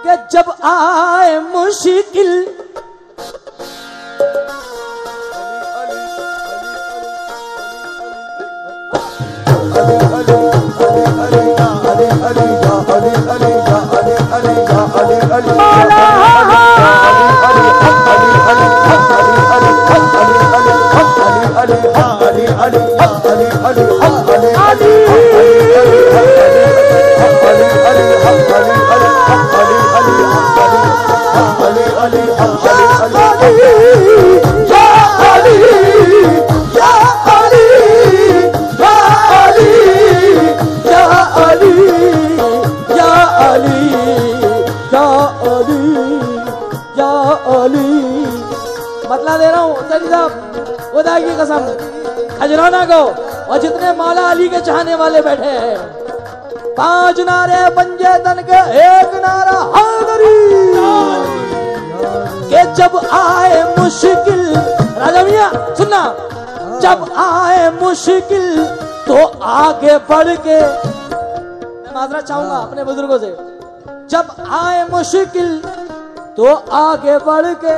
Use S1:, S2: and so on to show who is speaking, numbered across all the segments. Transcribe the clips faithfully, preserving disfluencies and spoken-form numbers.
S1: कि जब आए मुश्किल मतला दे रहा हूँ सैयद साहब खुदा की कसम, खजराना को और जितने मौला अली के चाहने वाले बैठे हैं, पांच नारे पंजे तन के एक नारा हैदरी के जब आए मुश्किल। राजा मियां सुनना, जब आए मुश्किल तो आगे बढ़ के, मैं माजरा चाहूंगा अपने बुजुर्गों से, जब आए मुश्किल तो आगे बढ़ के,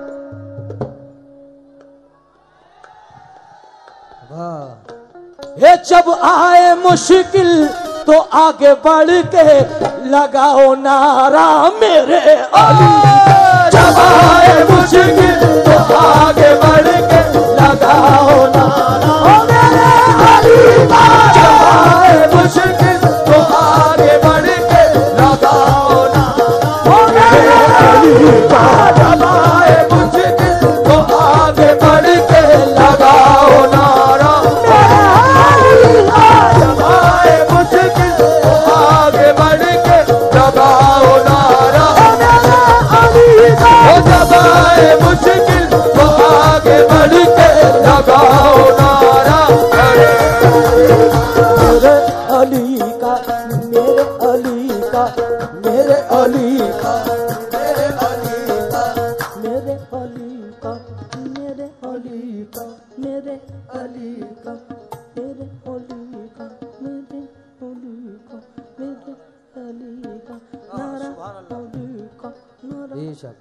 S1: ये जब आए मुश्किल तो आगे बढ़ के लगाओ नारा मेरे अली। जब आए मुश्किल तो आगे बढ़ के लगाओ नारा मेरे अली। जब आए मुश्किल तो आगे बढ़ के लगाओ नारा मेरे अली। जब आए मुश्किल तो आगे बढ़ के लगाओ नारा मुश्किल तो आगे बढ़ के लगाओ नारा मेरे अली का, मेरे अली का, मेरे अली का, मेरे अली का, मेरे अली का, मेरे अली का, मेरे अली का, मेरे अली का, मेरे अली का, मेरे अली का नारा अली का नारा।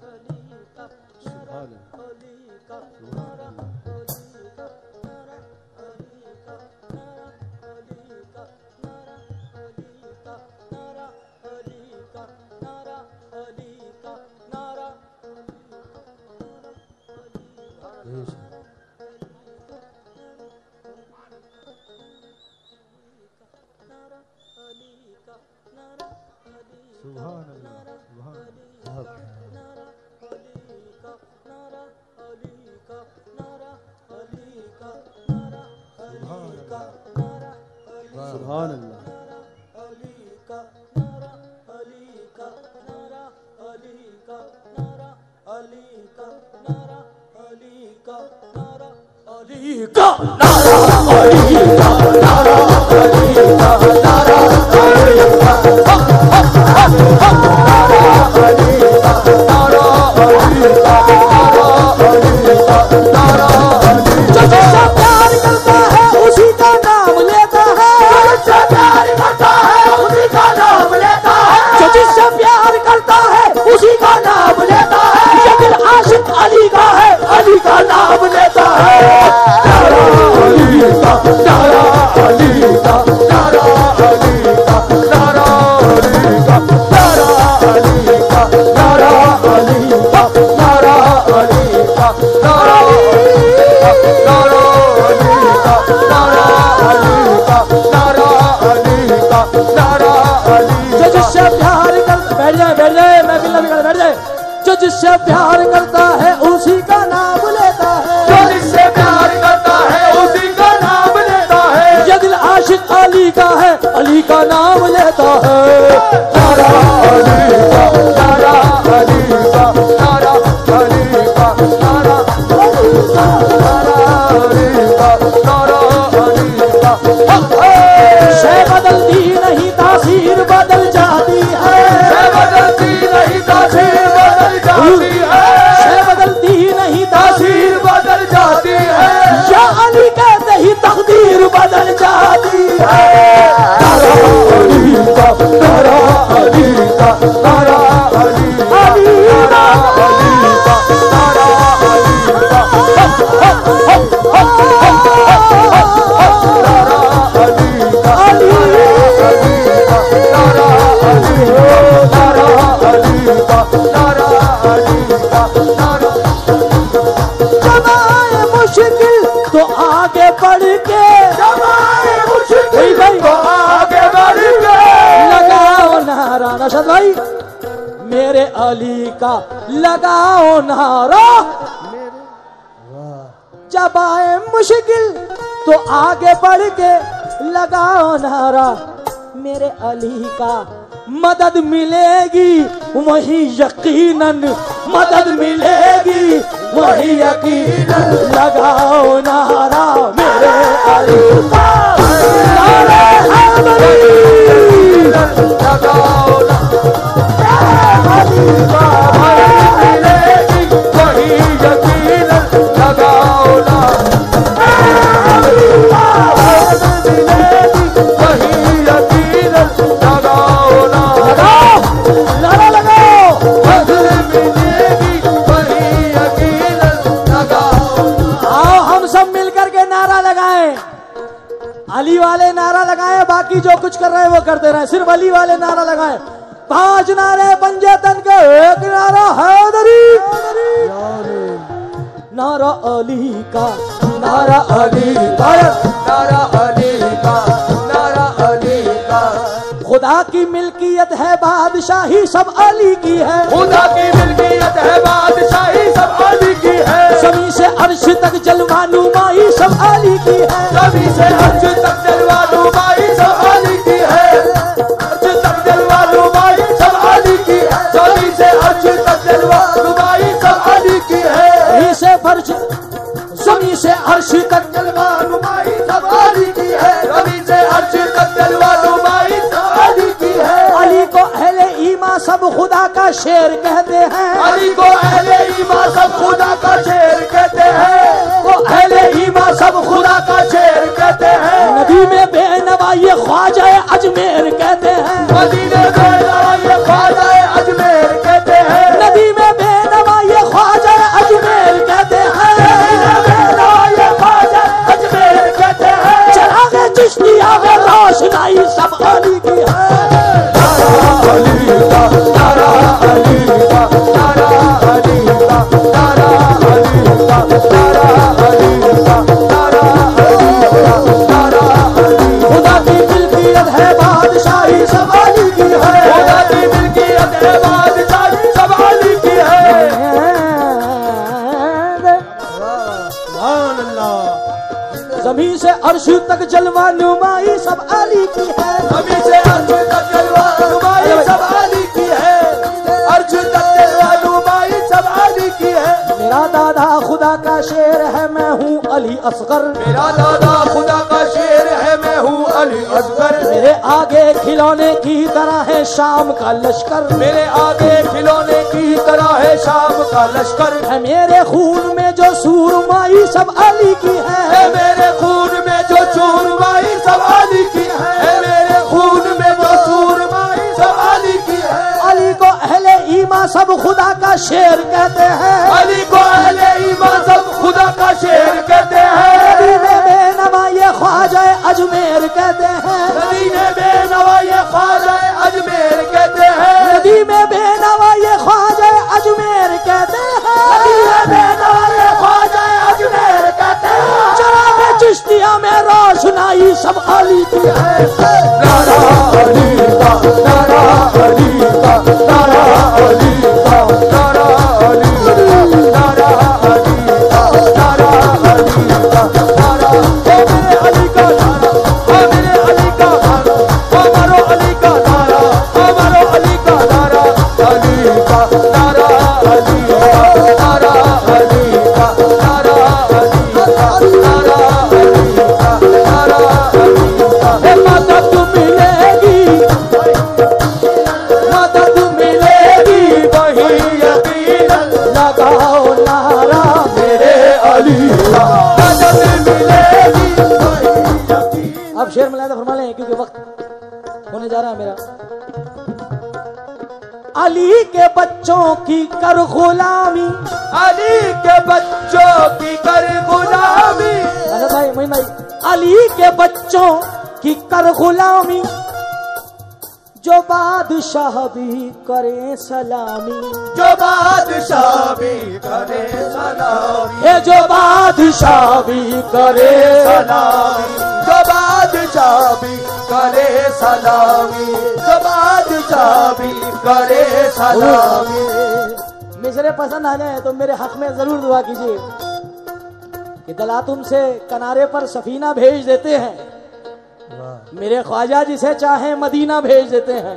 S1: जो जिससे प्यार करता है उसी का नाम लेता है, जो जिससे प्यार करता है उसी का नाम लेता है। ये दिल आशिक अली का है, अली का नाम लेता है। नारा अली का, नारा अली का, नारा अली का, नारा अली का, नारा अली का, नारा अली का। शे बदलती नहीं तासीर बदल जाती है, शे बदलती नहीं तासीर बदलती नहीं तासीर बदल जाती है। या अली कहते ही तकदीर बदल जाती है। नारा अली का, नारा अली का, नारा अली नौशाद भाई, मेरे अली का लगाओ नारा, जब आए मुश्किल तो आगे बढ़ के लगाओ नारा, मेरे अली का मदद मिलेगी वही यकीनन, मदद मिलेगी वही यकीनन, लगाओ नारा मेरे अली का, नारे हैदरी लगाओ नारा अली का, मदद मिलेगी वही यकीनन, लगाओ नारा अली का, मदद मिलेगी वही यकीनन, लगाओ नारा, नारा लगाओ, मदद मिलेगी वही यकीनन, लगाओ। आओ हम सब मिलकर के नारा लगाएं, अली वाले नारा लगाएं, बाकी जो कुछ कर रहे हैं वो करते रहे, सिर्फ अली वाले नारा लगाएं। पांच नारे पंजे तन के, एक नारा हैदरी, नारा अली का, नारा अली का, नारा अली का, नारा अली का। खुदा की मिल्कियत है बादशाही सब अली की है, खुदा की मिल्कियत है बादशाही सब अली की है, सभी से अर्श तक जलवा नुमाई सब अली की है, सभी से अर्श तक जलवा नुमाई सब अली की है, अर्श तक जलवा नुमाई सब अली की है, सभी से अर्श तक जलवा नुमाई सब अली की है, सभी से फर्श सभी से अर्श तक जलवा नुमाई सब अली की है, सभी से अर्श तक जलवा नुमाई सब अली की है। अली को अहले ईमान सब खुदा का शेर कहते हैं, अली को अहले ईमान सब खुदा का शेर कहते हैं, वो अहले ईमान सब खुदा का शेर कहते हैं। नदी में बेनवा ये ख्वाजा अजमेर कहते हैं, नदी में बेनवा ये ख्वाजा अजमेर कहते हैं, नदी में बेनवा ये ख्वाजा अजमेर कहते हैं, चिश्तिया में रोशनाई सब अली की है, नारा अली का, नारा अली का, नारा अली का, नारा अली का, नारा अली का, नारा अली का, नारा अली। खुदा की मिल्कियत है बादशाही सब अली की है, खुदा की मिल्कियत है बादशाही सब अली की है। ज़मीन से अर्श तक जलवा नुमाई सब अली की है, ज़मीन से अर्श तक जलवा नुमाई सब अली की है, अर्श तक जलवा नुमाई सब अली की है। मेरा दादा खुदा का शेर है मैं हूँ अली असगर, मेरा दादा खुदा का शेर है मैं हूँ अली असगर, मेरे आगे खिलौने की तरह है शाम का लश्कर, मेरे आगे खिलौने की तरह है शाम का लश्कर, है मेरे खून में जो सूरमाई सब अली की है, है मेरे खून में जो सूरमाई सब अली की है, है मेरे खून में जो सूरमाई सब अली की है। अली को अहले ईमान सब खुदा का शेर कहते हैं, अली को अहले ईमान सब खुदा का शेर कहते हैं, नदी में बेनवा ये ख्वाजा अजमेर कहते हैं, नदी में बेनवा ये ख्वाजा अजमेर कहते हैं, नदी में बेनवा ये ख्वाजा अजमेर कहते हैं, नदी में बेनवा ये ख्वाजा अजमेर कहते हैं। चराग़ चिश्तिया में रोशनाई सब अली की है, नारा अली का, नारा अली का, नारा अली का, नारा अली का, नारा अली का, नारा अली का, नारा मेरे अली का नारा, मेरे अली का नारा, हमारो अली का नारा, हमारो अली का नारा, अली का नारा, अली का नारा, अली का नारा, अली का नारा, अली का नारा, अली का। मदद मिलेगी, मदद मिलेगी वही यकीनन, लगाओ नारा मेरे अली का, मदद मिलेगी वही यकीनन। अब शेर मिलाया फरमा लें क्योंकि वक्त होने जा रहा है मेरा। अली के बच्चों की कर गुलामी, अली के बच्चों की कर गुलामी, भाई भाई भाई अली के बच्चों की कर गुलामी, जो बादशाह भी करे सलामी, जो बादशाह भी करे सलामी, ये जो बादशाह भी करे सलामी, जो बादशाह भी
S2: करे सलामी, बादशाह भी करे सलामी।
S1: मिसरे पसंद आ जाए तो मेरे हक में जरूर दुआ कीजिए कि दलातुम से किनारे पर सफीना भेज देते हैं, मेरे ख्वाजा जिसे चाहे मदीना भेज देते हैं।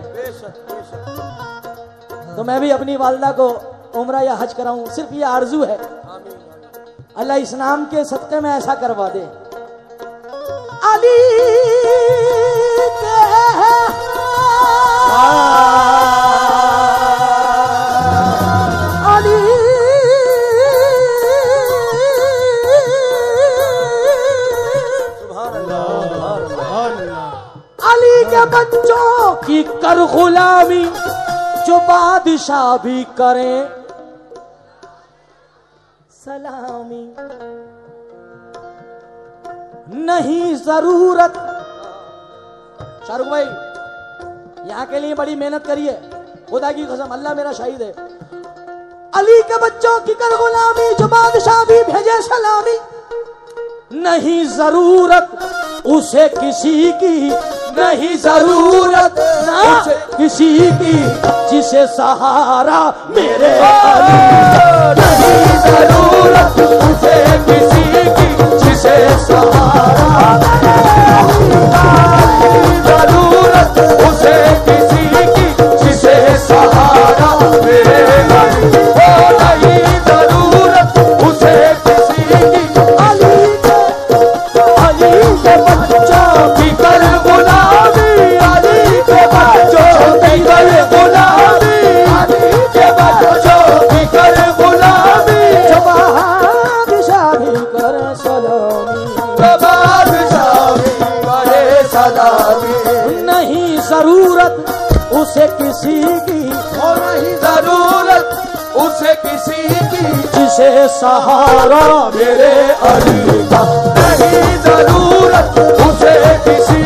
S1: तो मैं भी अपनी वालदा को उम्रा या हज कराऊं, सिर्फ ये आरजू है। अल्लाह इस नाम के सदक़े में ऐसा करवा दे। अली अली अली के बच्चों की कर गुलामी, जो बादशाह भी करें सलामी। नहीं जरूरत, शाहरुख भाई यहाँ के लिए बड़ी मेहनत करिए, खुदा की कसम, अल्लाह मेरा शाहिद है। अली के बच्चों की कर गुलामी, जो बादशाह भी भेजे सलामी। नहीं जरूरत उसे किसी की, नहीं जरूरत उसे किसी की, जिसे सहारा मेरे अली।
S2: नहीं जरूरत उसे किसी की, जिसे सहारा जरूरत उसे किसी की, जिसे सहारा मेरे अली। नहीं जरूरत उसे किसी की,
S1: अली के अली के बच्चों
S2: की कर गुलामी, अली के बच्चों की कर गुलामी, अली के बच्चों की कर गुलामी।
S1: बादशाह भी करे सलामी,
S2: बादशाह भी करे सलामी।
S1: नहीं जरूरत उसे किसी की,
S2: और नहीं जरूरत उसे किसी की,
S1: जिसे सहारा
S2: मेरे अली का। नहीं जरूरत उसे किसी